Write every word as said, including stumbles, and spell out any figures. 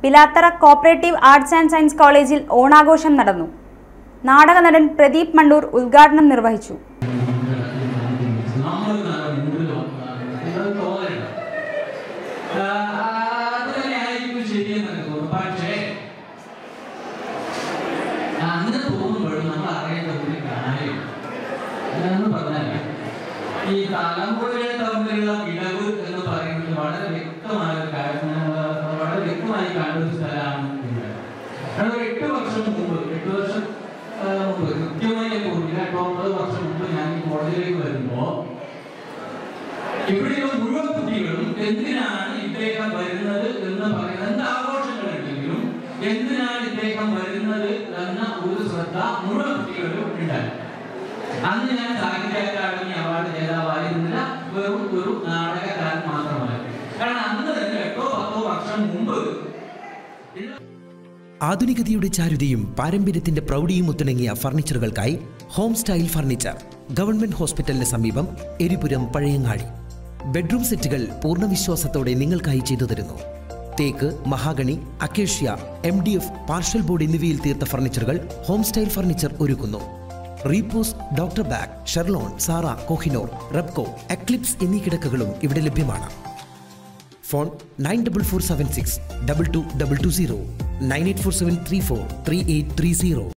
Pilathara cooperative arts and science കോളേജിൽ ഓണാഘോഷം നടന്നു. നാടക നടൻ പ്രദീപ് മണ്ടൂർ ഉദ്ഘാടനം നിർവഹിച്ചു. ഈ തലമുറകളെ തമ്മിലുള്ള വിടവ് എന്ന് പറയുന്നത് വളരെ വ്യക്തമായ വളരെ വ്യക്തമായി കാണുന്ന ഒരു സ്ഥലമാണ്. കാരണം എട്ട് വർഷം മുമ്പ് എട്ട് വർഷം മുമ്പ് കൃത്യമായി ഓർമ്മില്ല, എട്ടോ ഒമ്പത് വർഷം മുമ്പ് ഞാൻ ഈ കോളേജിലേക്ക് വരുമ്പോ ഇവിടെയുള്ള മുഴുവൻ കുട്ടികളും എന്തിനാണ് ഇദ്ദേഹം വരുന്നത് എന്ന് പറയുന്നത്, എന്ത് ആഘോഷങ്ങളുണ്ടെങ്കിലും എന്തിനാണ് ഇദ്ദേഹം വരുന്നത് എന്ന ഒരു ശ്രദ്ധ മുഴുവൻ കുട്ടികളും ഉണ്ടായി. അന്ന് ഞാൻ സാഹിത്യ അക്കാദമി അവാർഡ് ജേതാവായിരുന്നില്ല, വെറും ഒരു നാടകക്കാരൻ മാത്രമായി. കാരണം അന്ന് തന്നെ എട്ടോ പത്തോ വർഷം മുമ്പ് ആധുനികതയുടെ ചാരുതയും പാരമ്പര്യത്തിന്റെ പ്രൗഢിയും ഒത്തിണങ്ങിയ ഫർണിച്ചറുകൾക്കായി ഹോം സ്റ്റൈൽ ഫർണിച്ചർ, ഗവൺമെന്റ് ഹോസ്പിറ്റലിന് സമീപം, എരിപുരം, പഴയങ്ങാടി. ബെഡ്റൂം സെറ്റുകൾ പൂർണ്ണ വിശ്വാസത്തോടെ നിങ്ങൾക്കായി ചെയ്തു തരുന്നു. തേക്ക്, mahogany, acacia, M D F, partial board എന്നിവയിൽ തീർത്ത ഫർണിച്ചറുകൾ ഹോം സ്റ്റൈൽ ഫർണിച്ചർ ഒരുക്കുന്നു. റീപോസ്, ഡോക്ടർ ബാഗ്, ഷെർലോൺ, സാറ, കോഹിനോർ, റെപ്കോ, എക്ലിപ്സ് എന്നീ കിടക്കകളും ഇവിടെ ലഭ്യമാണ്. Phone nine double four seven six double two double two zero, nine eight four seven three four three eight three zero.